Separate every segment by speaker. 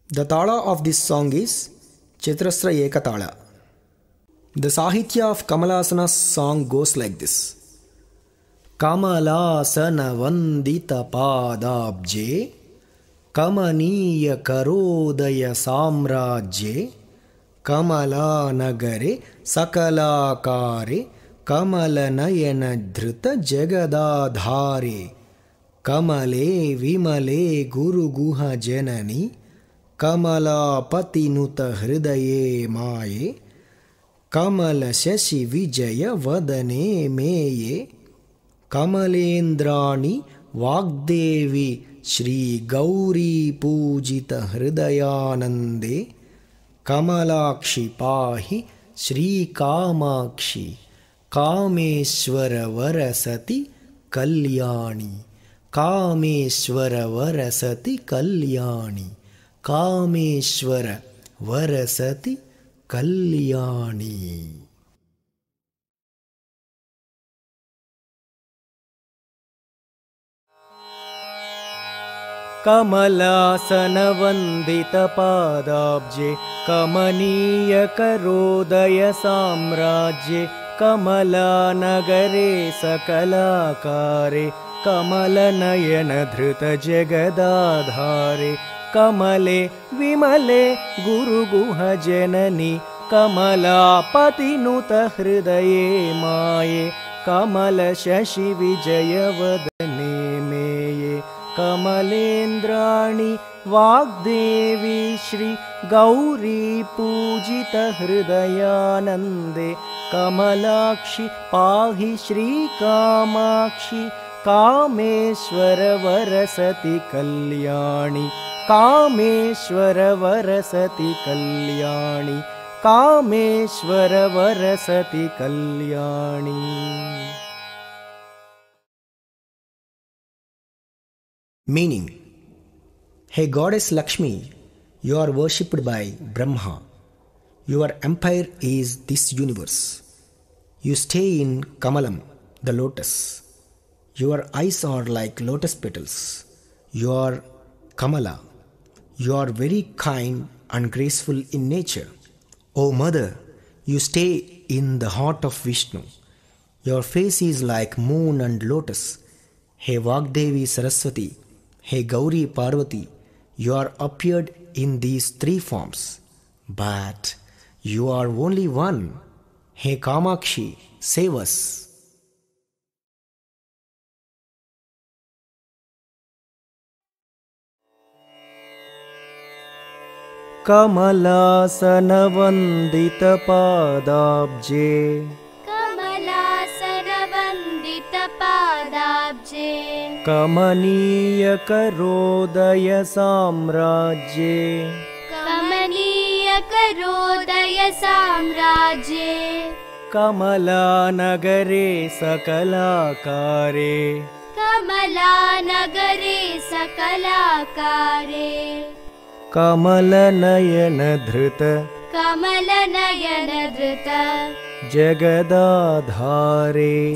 Speaker 1: The tala of this song is Chaturasra Ekatala. The Sahitya of Kamalasana's song goes like this. Kamalasana Vandita Padabje Kamaniya Karodaya Samrajye Kamala Nagare Sakalakare Kamala Nayana Dhrita Jagadadhare Kamale Vimale Guru Guha Janani Kamala Patinuta Hridaye Maye Kamala Shashi Vijaya Vadane Meye Kamalendrani Vagdevi Shri Gauri Pujita Hridayanande Kamalakshi Pahi Shri Kamakshi Kameshwara Varasati Kalyani Kameshwara Varasati Kalyani Kameshwara Varasati Kalyani. Kamalasana Vandita Padabje Kamaniya Karodaya Samrajye Kamala Nagare Sakalakare Kamala Nayana Dhrita Jagadadhare Kamale Vimale Guru Guha Janani Kamala Patinuta Hridaye Maye Kamala Shashi Vijaya Vadane Meye Kamalendrani Vagdevi Shri Gauri Pujita Hridayanande Kamalakshi Pahi Shri Kamakshi Kameshwara Varasati Kalyani Kameshwara Varasati Kalyani Kameshwara Varasati Kalyani. Meaning, Hey Goddess Lakshmi, you are worshipped by Brahma. Your empire is this universe. You stay in Kamalam, the lotus. Your eyes are like lotus petals. You are Kamala. You are very kind and graceful in nature. O Mother, you stay in the heart of Vishnu. Your face is like moon and lotus. Hey Vagdevi Saraswati, Hey Gauri Parvati, you are appeared in these three forms, but you are only one. Hey Kamakshi, save us. Kamalasana Vandita Padabje
Speaker 2: Kamalasana Vandita Padabje
Speaker 1: Kamaniya Karodaya Samrajye
Speaker 2: Kamaniya Karodaya Samrajye
Speaker 1: Kamala Nagare Sakalakare
Speaker 2: Kamala Nagare Sakalakare
Speaker 1: Kamala Nayana Dhrita
Speaker 2: Kamala Nayana Dhrita
Speaker 1: Jagadadhare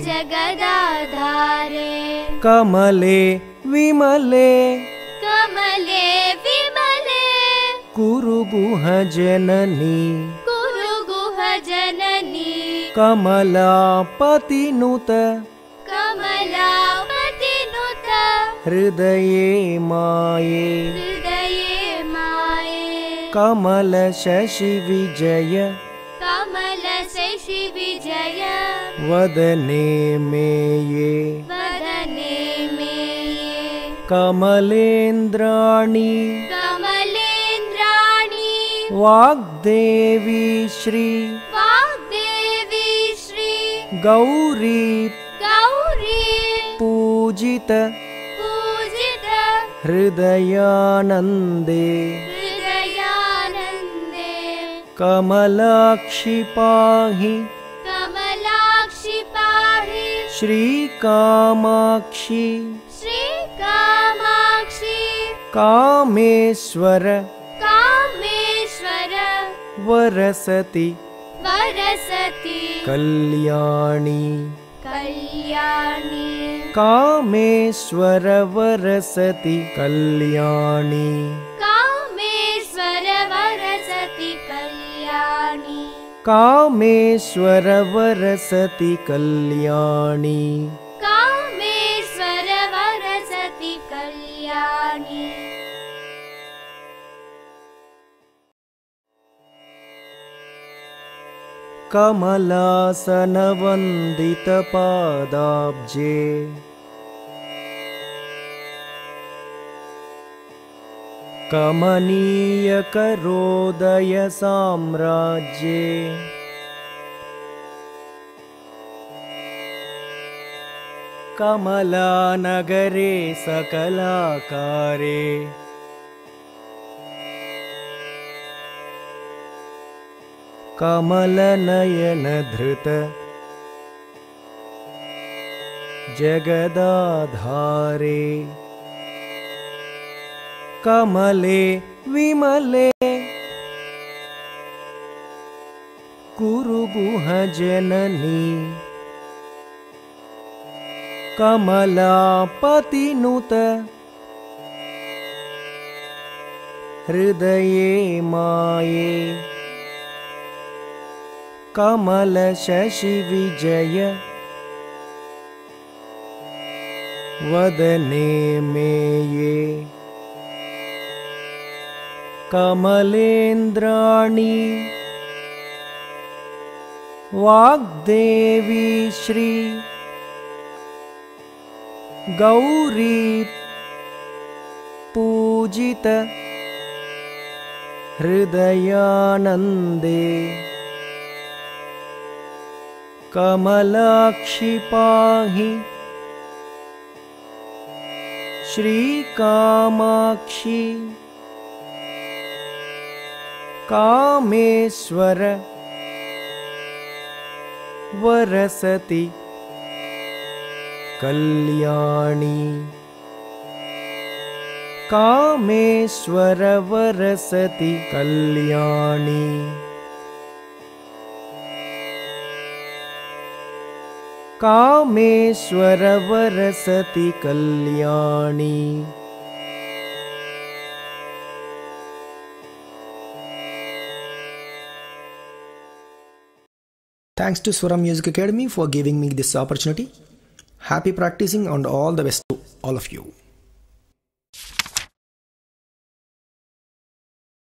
Speaker 2: Jagadadhare
Speaker 1: Kamale Vimale
Speaker 2: Kamale Vimale
Speaker 1: Guru Guha Janani
Speaker 2: Guru Guha Janani
Speaker 1: Kamala Patinuta
Speaker 2: Kamala Patinuta
Speaker 1: Hridaye Maye
Speaker 2: Hridaye Maye
Speaker 1: Kamala Shashi Vijaya
Speaker 2: Kamala Shashi Vijaya
Speaker 1: Vadane Meye
Speaker 2: Vadane Meye
Speaker 1: Kamalendrani
Speaker 2: Kamalendrani
Speaker 1: Vagdevi Shri
Speaker 2: Vagdevi Shri
Speaker 1: Gauri
Speaker 2: Gauri
Speaker 1: Pujita
Speaker 2: Pujita
Speaker 1: Hridayanande
Speaker 2: Hridayanande
Speaker 1: Kamalakshi Pahi
Speaker 2: Kamalakshi Pahi
Speaker 1: Shri Kamakshi
Speaker 2: Shri Kamakshi
Speaker 1: Kameshwara
Speaker 2: Kameshwara
Speaker 1: Varasati
Speaker 2: Varasati
Speaker 1: Kalyani
Speaker 2: Kalyani
Speaker 1: Kameshwara Varasati Kalyani
Speaker 2: Kameshwara
Speaker 1: Kameshwar वरसति कल्याणी
Speaker 2: कामेश्वर वरसति कल्याणी
Speaker 1: कमलासन वन्दित पादाब्जे कमनीय करोदय साम्राज्ये कमलानगरे सकलाकारे कमलनयन धृत जगदाधारे कमले विमले गुरुगुह जननी कमलापतिनुत हृदये माये कमल शशि विजय वदने मेये कमलेन्द्राणी वाग्देवी श्री गौरी पूजित हृदयानन्दे कमलाक्षि पाहि श्रीकामाक्षि कामेश्वर वरसति कल्याणी कामेश्वर वरसति कल्याणी कामेश्वर वरसति कल्याणी Thanks to Swara Music Academy for giving me this opportunity. Happy practicing and all the best to all of you.